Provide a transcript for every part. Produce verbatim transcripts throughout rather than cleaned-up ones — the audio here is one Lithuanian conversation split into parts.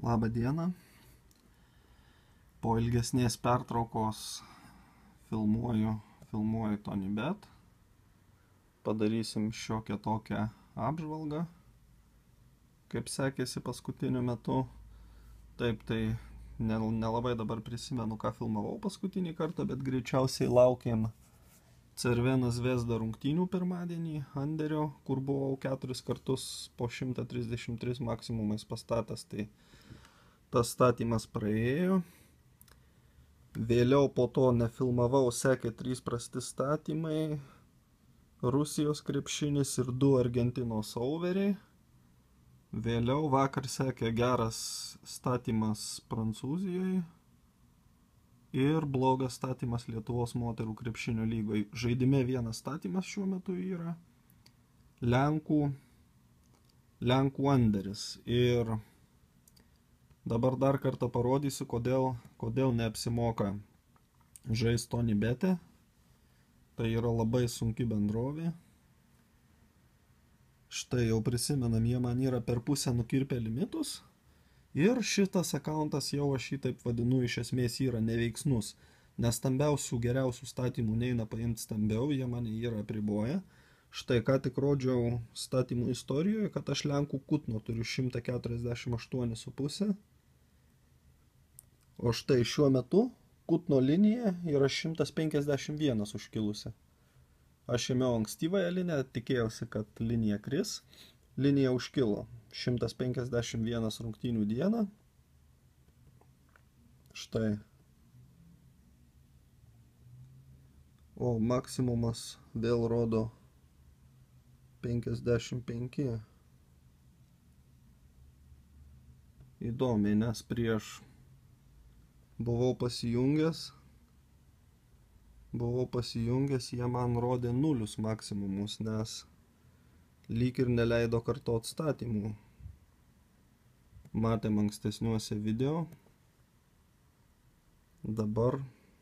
Labą dieną. Po ilgesnės pertraukos filmuoju, filmuoju TonyBet. Padarysim šiokią tokią apžvalgą, kaip sekėsi paskutiniu metu. Taip, tai nelabai dabar prisimenu, ką filmavau paskutinį kartą, bet greičiausiai laukėm Cervena Zvezda rungtynių pirmadienį, Anderio, kur buvau keturis kartus po šimtą trisdešimt tris maksimumais pastatęs, tai tas statymas praėjo. Vėliau po to nefilmavau, sekė trys prasti statymai, Rusijos krepšinis ir du Argentinos overiai. Vėliau vakar sekė geras statymas Prancūzijoje ir blogas statymas Lietuvos moterų krepšinio lygoje. Žaidime vienas statymas šiuo metu yra Lenkų, Lenkų Anderis. Ir dabar dar kartą parodysiu, kodėl, kodėl neapsimoka žaisti TonyBet'e. Tai yra labai sunki bendrovė. Štai jau prisimenam, jie man yra per pusę nukirpę limitus. Ir šitas akauntas jau aš jį taip vadinu, iš esmės yra neveiksnus. Nes stambiausių geriausių statymų neina paimti stambiau, jie mane yra apriboję. Štai ką tik rodžiau statymų istorijoje, kad aš Lenkų Kutno turiu šimtą keturiasdešimt aštuoni su puse. O štai šiuo metu Kutno linija yra šimtas penkiasdešimt vienas užkilusi. Aš ėmiau ankstyvąją liniją, tikėjausi, kad linija kris. Linija užkilo šimtas penkiasdešimt vienas rungtynių dieną. Štai. O maksimumas vėl rodo penkiasdešimt penki. Įdomiai, nes prieš buvau pasijungęs, buvau pasijungęs, jie man rodė nulius maksimumus, nes lyg ir neleido kartot statymų. Matėm ankstesniuose video. Dabar,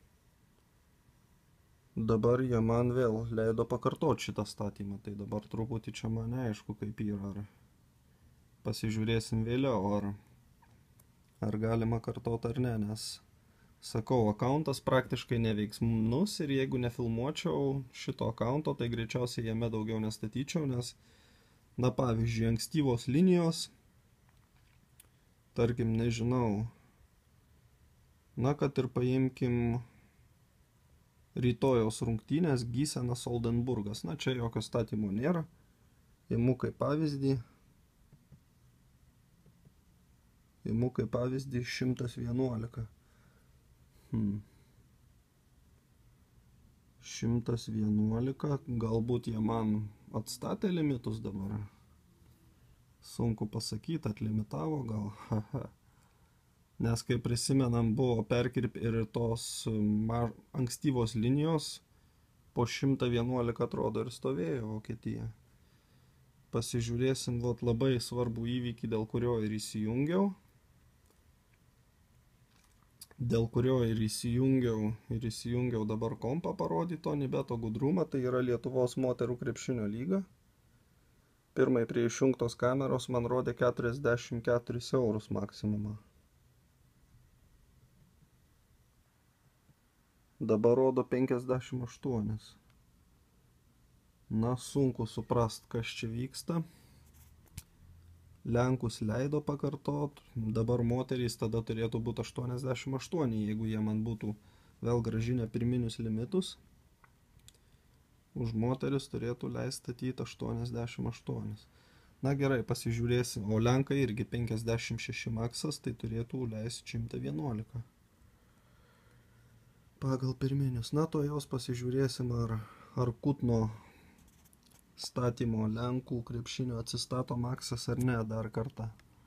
dabar jie man vėl leido pakartot šitą statymą, tai dabar truputį čia man neaišku, kaip yra. Ar pasižiūrėsim vėliau, ar ar galima kartot ar ne, nes sakau, akauntas praktiškai neveiksnus ir jeigu nefilmuočiau šito akaunto, tai greičiausiai jame daugiau nestatyčiau, nes, na pavyzdžiui, ankstyvos linijos, tarkim, nežinau, na kad ir paimkim rytojaus rungtynės Gysenas Oldenburgas, na čia jokio statymo nėra, imu kaip pavyzdį, Imu kaip pavyzdį šimtas vienuolika. Hmm. šimtas vienuolika, galbūt jie man atstatė limitus dabar. Sunku pasakyti, atlimitavo gal. Haha. Nes kaip prisimenam, buvo perkirpę ir tos mar... ankstyvos linijos po šimtą vienuolika atrodo ir stovėjo Vokietija. Pasižiūrėsim vat, labai svarbų įvykį, dėl kurio ir įsijungiau. Dėl kurio ir įsijungiau, ir įsijungiau dabar kompą parodyti TonyBet'o gudrumą, tai yra Lietuvos moterų krepšinio lyga. Pirmai prie išjungtos kameros man rodė keturiasdešimt keturis eurus maksimumą. Dabar rodo penkiasdešimt aštuonis. Na, sunku suprast, kas čia vyksta. Lenkus leido pakartot, dabar moterys tada turėtų būti aštuoniasdešimt aštuoni, jeigu jie man būtų vėl grąžinę pirminius limitus. Už moteris turėtų leisti statyti aštuoniasdešimt aštuoni. Na gerai, pasižiūrėsim, o Lenkai irgi penkiasdešimt šeši maksas, tai turėtų leisti šimtą vienuolika. Pagal pirminius, na to jos pasižiūrėsim, ar, ar Kutno statymo Lenkų krepšinio atsistato maksas ar ne dar kartą.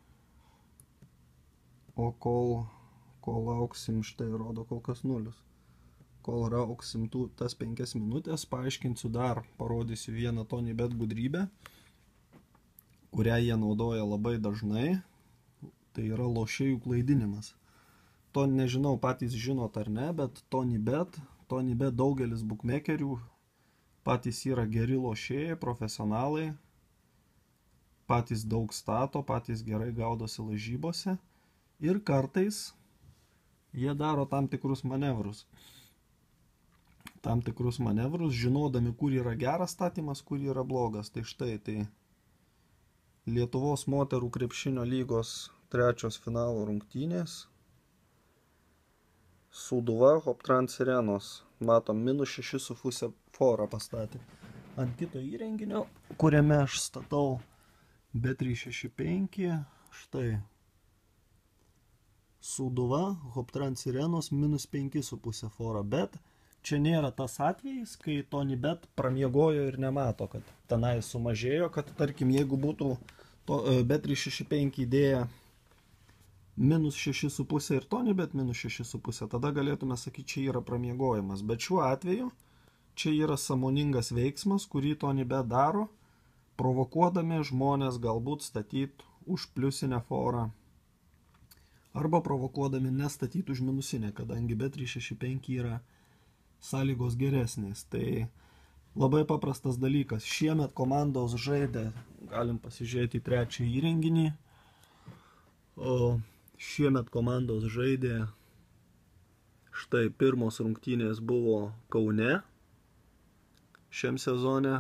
O kol, kol lauksim, štai rodo kol kas nulius. Kol lauksim tų, tas penkias minutės, paaiškinsiu dar, parodysiu vieną TonyBet gudrybę, kurią jie naudoja labai dažnai. Tai yra lošėjų klaidinimas. To nežinau, patys žinot ar ne, bet TonyBet, TonyBet daugelis bookmakerių patys yra geri lošėjai, profesionalai, patys daug stato, patys gerai gaudosi lažybose Ir kartais jie daro tam tikrus manevrus. Tam tikrus manevrus, žinodami, kur yra geras statymas, kur yra blogas. Tai štai, tai Lietuvos moterų krepšinio lygos trečios finalo rungtynės. Sūduva, Hoptrans Sirenos. Matom, minus šeši su pusė forą pastatė. Ant kito įrenginio, kuriame aš statau B trys šeši penki, štai. Sūduva, Hoptrans Sirenos, minus penki su pusė forą, bet čia nėra tas atvejis, kai TonyBet pramiegojo ir nemato, kad tenai sumažėjo, kad tarkim, jeigu būtų to, B trys šeši penki idėja minus šeši su pusė ir TonyBet minus šeši su pusė, tada galėtume sakyti, čia yra pramiegojimas. Bet šiuo atveju čia yra sąmoningas veiksmas, kurį TonyBet daro, provokuodami žmonės galbūt statyti už pliusinę forą arba provokuodami nestatyti už minusinę, kadangi B trys šeši penki yra sąlygos geresnės. Tai labai paprastas dalykas. Šiemet komandos žaidė, galim pasižiūrėti į trečią įrenginį, o šiemet komandos žaidė, štai pirmos rungtynės buvo Kaune šiam sezone.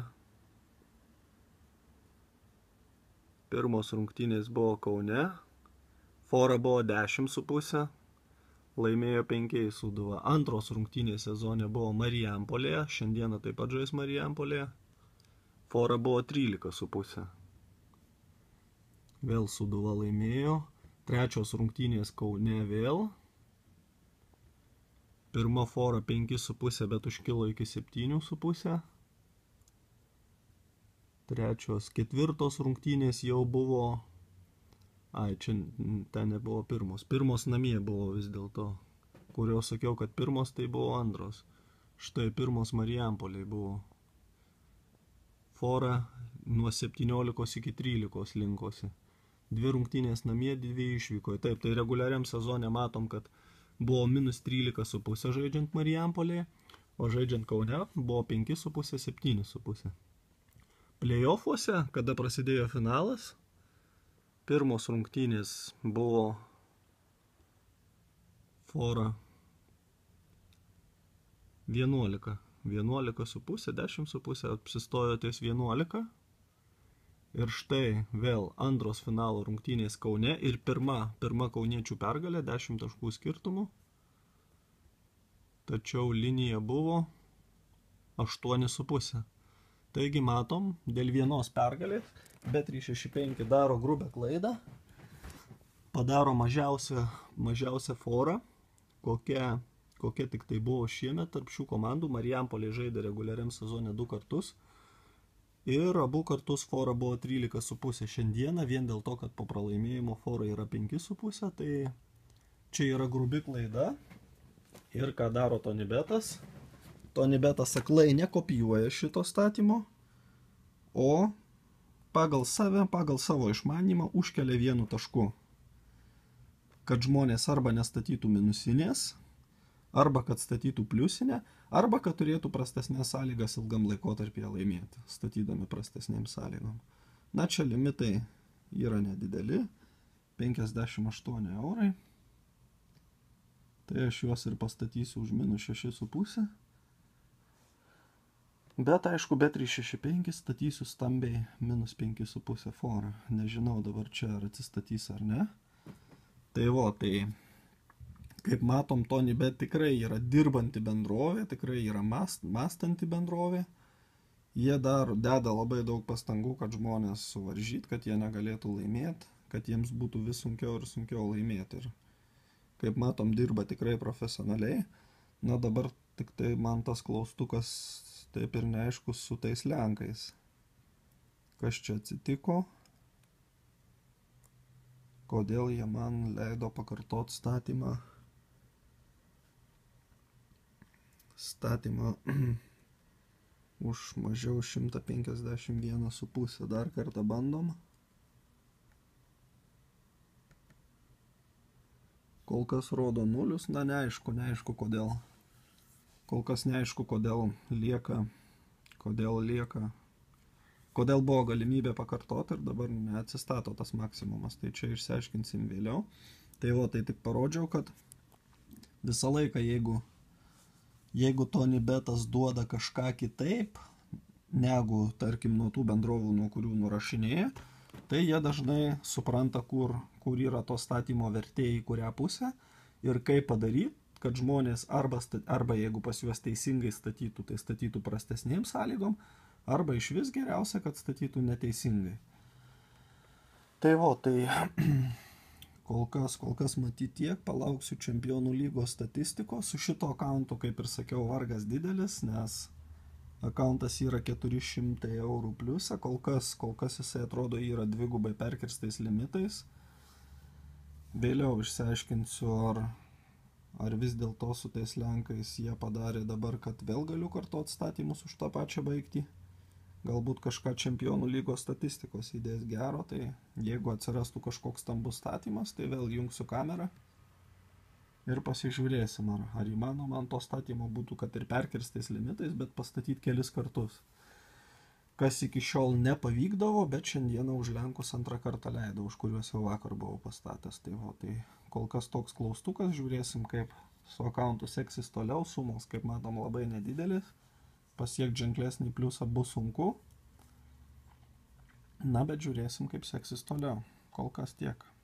Pirmos rungtynės buvo Kaune. Fora buvo dešimt su pusė, laimėjo penkiais Sūduva. Antros rungtynės sezone buvo Marijampolėje, šiandieną taip pat žais Marijampolėje. Fora buvo trylika su pusė. Vėl Sūduva laimėjo. Trečios rungtynės Kaune vėl. Pirma fora penki su pusė, bet užkilo iki septynių su pusė. Trečios, ketvirtos rungtynės jau buvo... Ai, čia ten nebuvo pirmos. Pirmos namie buvo vis dėlto. Kurios sakiau, kad pirmos, tai buvo antros. Štai pirmos Marijampolėje buvo. Fora nuo septyniolikos iki trylikos linkosi. Dvi rungtynės namie, dvi išvykoje. Taip, tai reguliariam sezone matom, kad buvo minus trylika su pusė žaidžiant Marijampolėje, o žaidžiant Kaune buvo penki su pusė, septyni su pusė. Playoffuose, kada prasidėjo finalas, pirmos rungtynės buvo fora vienuolika. vienuolika su pusė, dešimt su pusė, apsistojo ties vienuolika. Ir štai vėl antros finalo rungtynės Kaune ir pirma, pirma kauniečių pergalė, dešimt taškų skirtumų. Tačiau linija buvo aštuoni su pusė. Taigi matom, dėl vienos pergalės B trys šeši penki daro grubę klaidą, padaro mažiausią, mažiausią forą, kokia, kokia tik tai buvo šiemet tarp šių komandų. Marijampolė žaidė reguliariam sezone du kartus ir abu kartus fora buvo trylika su pusė šiandieną, vien dėl to, kad po pralaimėjimo fora yra penki su pusė, tai čia yra grubi klaida. Ir ką daro TonyBetas? TonyBetas aklai nekopijuoja šito statymo, o pagal save, pagal savo išmanymą užkelia vienu tašku. Kad žmonės arba nestatytų minusinės, arba kad statytų pliusinę, arba kad turėtų prastesnės sąlygas ilgam laikotarpyje laimėti, statydami prastesnėm sąlygom. Na, čia limitai yra nedideli, penkiasdešimt aštuoni eurai. Tai aš juos ir pastatysiu už minus šeši su pusė. Bet aišku, B trys šeši penki statysiu stambiai minus penki su pusė forą. Nežinau dabar čia ar atsistatys ar ne. Tai vo, tai kaip matom, TonyBet tikrai yra dirbanti bendrovė, tikrai yra mast, mąstanti bendrovė. Jie dar deda labai daug pastangų, kad žmonės suvaržyt, kad jie negalėtų laimėti, kad jiems būtų vis sunkiau ir sunkiau laimėti. Ir kaip matom, dirba tikrai profesionaliai. Na dabar tik tai man tas klaustukas taip ir neaiškus su tais lenkais. Kas čia atsitiko? Kodėl jie man leido pakartot statymą? Statymą už mažiau šimtą penkiasdešimt vieną su pusė. Dar kartą bandom. Kol kas rodo nulius, na neaišku, neaišku kodėl. Kol kas neaišku, kodėl lieka, kodėl lieka, kodėl buvo galimybė pakartoti ir dabar neatsistato tas maksimumas. Tai čia išsiaiškinsim vėliau. Tai o, tai tik parodžiau, kad visą laiką, jeigu, jeigu TonyBetas duoda kažką kitaip, negu, tarkim, nuo tų bendrovų, nuo kurių nurašinėja, tai jie dažnai supranta, kur, kur yra to statymo vertė į kurią pusę ir kaip padaryti, kad žmonės arba, arba jeigu pas juos teisingai statytų, tai statytų prastesnėm sąlygom, arba iš vis geriausia, kad statytų neteisingai. Tai vo, tai kol kas, kol kas matyti tiek, palauksiu Čempionų lygos statistikos. Su šito akauntu, kaip ir sakiau, vargas didelis, nes akauntas yra keturi šimtai eurų pliusą, kol kas, kol kas jisai atrodo yra dvigubai perkirstais limitais. Vėliau išsiaiškinsiu, ar, ar vis dėlto su tais lenkais jie padarė dabar, kad vėl galiu kartuoti statymus už tą pačią baigtį. Galbūt kažką Čempionų lygos statistikos įdės gero, tai jeigu atsirastų kažkoks stambus statymas, tai vėl jungsiu kamerą ir pasižiūrėsim, ar, ar įmanoma ant to statymo būtų, kad ir perkirstais limitais, bet pastatyti kelis kartus. Kas iki šiol nepavykdavo, bet šiandieną už lenkus antrą kartą leidau, už kuriuos jau vakar buvau pastatęs. Tai, o, tai kol kas toks klaustukas, žiūrėsim, kaip su akauntu seksis toliau, sumos, kaip matom, labai nedidelis. Pasiekti ženklesnį pliusą bus sunku. Na, bet žiūrėsim, kaip seksis toliau. Kol kas tiek.